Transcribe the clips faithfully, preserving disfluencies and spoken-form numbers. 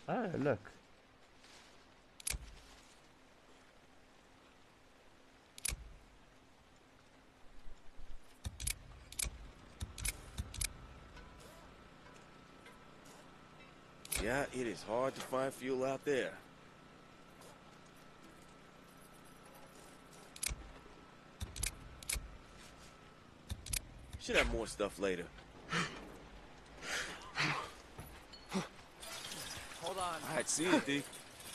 Oh, look. Yeah, it is hard to find fuel out there. Should have more stuff later. Hold on. Alright, see you, D.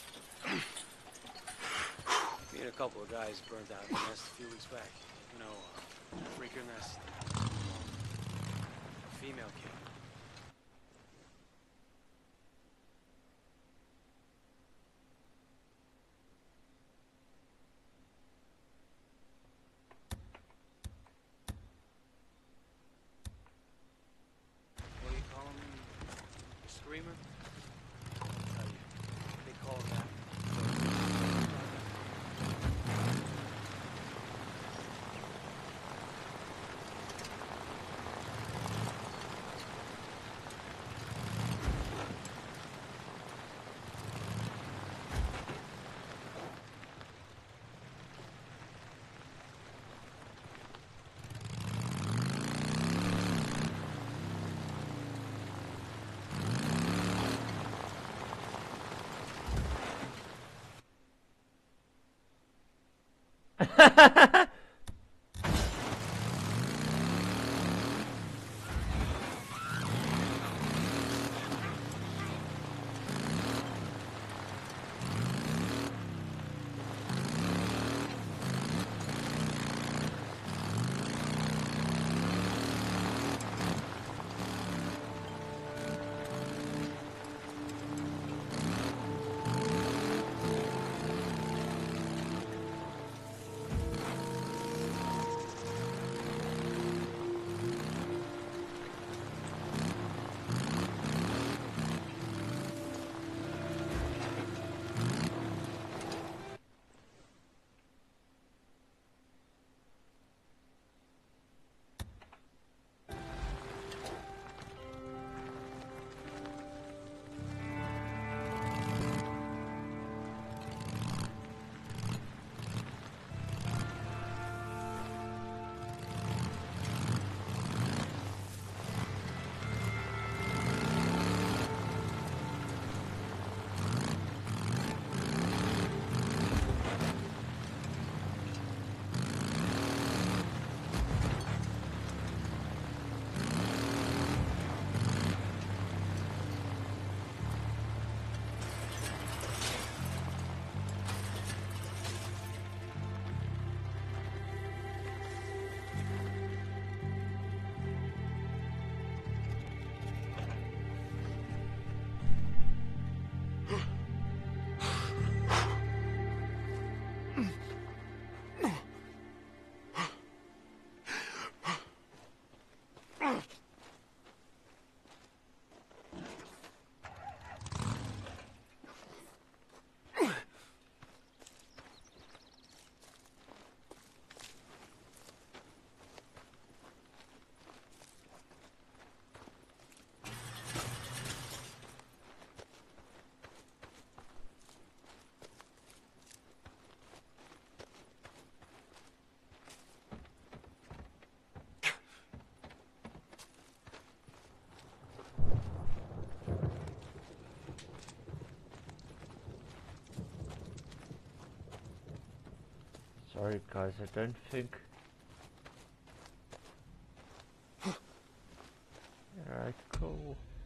Me and a couple of guys burnt out in the nest a few weeks back. You know, uh, freaker nest. A female kid. What do you call him? Screamer? I'll tell you. They call him that. Sorry guys, I don't think... Alright, cool.